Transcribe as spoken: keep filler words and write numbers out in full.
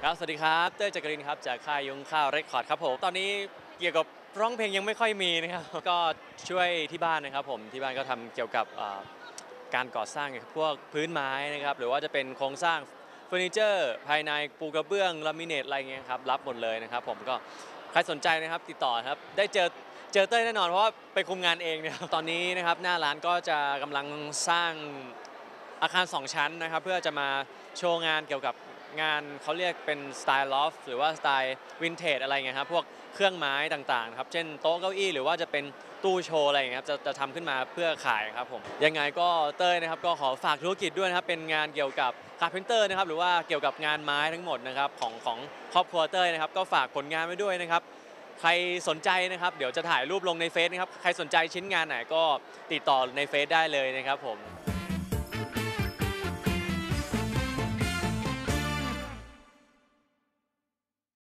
ครับสวัสดีครับเต้ยจักรินครับจากค่ายยุ้งข้าวเรคคอร์ดครับผมตอนนี้เกี่ยวกับร้องเพลงยังไม่ค่อยมีนะครับก็ช่วยที่บ้านนะครับผมที่บ้านก็ทำเกี่ยวกับการก่อสร้างพวกพื้นไม้นะครับหรือว่าจะเป็นโครงสร้างเฟอร์นิเจอร์ภายในปูกระเบื้องลามิเนตอะไรเงี้ยครับรับหมดเลยนะครับผมก็ใครสนใจนะครับติดต่อครับได้เจอเจอเต้ยแน่นอนเพราะว่าไปคุมงานเองเนี่ยตอนนี้นะครับหน้าร้านก็จะกำลังสร้างอาคารสองชั้นนะครับเพื่อจะมาโชว์งานเกี่ยวกับงานเขาเรียกเป็นสไตล์ลอฟหรือว่าสไตล์วินเทจอะไรเงี้ยครับพวกเครื่องไม้ต่างๆครับเช่นโต๊ะเก้าอี้หรือว่าจะเป็นตู้โชว์อะไรเงี้ยครับจะจะทำขึ้นมาเพื่อขายครับผมยังไงก็เต้ยนะครับก็ขอฝากธุรกิจด้วยนะครับเป็นงานเกี่ยวกับคาร์เพนเตอร์นะครับหรือว่าเกี่ยวกับงานไม้ทั้งหมดนะครับของของครอบครัวเต้ยนะครับก็ฝากผลงานไว้ด้วยนะครับใครสนใจนะครับเดี๋ยวจะถ่ายรูปลงในเฟซนะครับใครสนใจชิ้นงานไหนก็ติดต่อในเฟซได้เลยนะครับผม